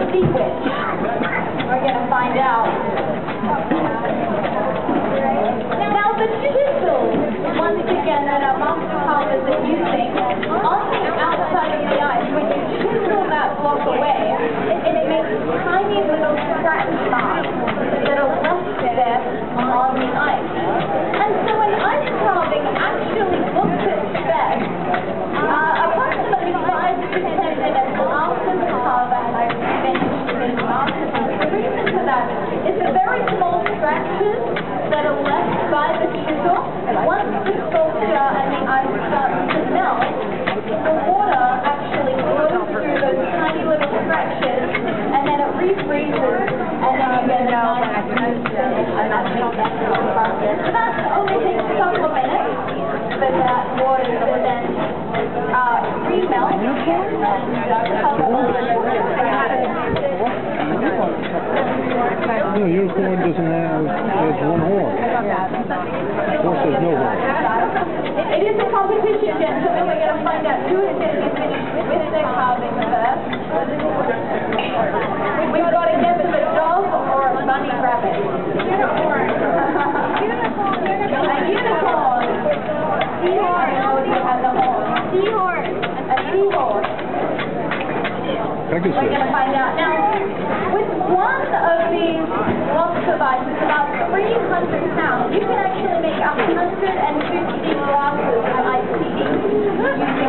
sea witch. We're going to find out. Now the chisel, once again, that our master carvers are using, on the outside of the ice, when you chisel that block away, it makes tiny little scratch marks that are left there on the ice. And so when ice carving actually looks its best, approximately 5 to 10 minutes after the carver has finished his masterpiece. The reason for that is the very small scratches that are left by the chisel. Once the sculpture and the ice start to melt, the water actually flows through those tiny little scratches, and then it refreezes, and then you get a nice finish. So that only takes a couple of minutes for that water to then remelt and cover all the No, unicorn doesn't have one horn. Horse has no horn. It is a competition, gentlemen. We're going to find out who is going to be finished with their carving first. We've got to guess if a dog or a bunny rabbit. Unicorn. A unicorn. Seahorse. Has a horn. Seahorse. A seahorse. We're going to find out. Now, with one of these blocks of ice, it's about 300 pounds. You can actually make 150 glasses of iced tea.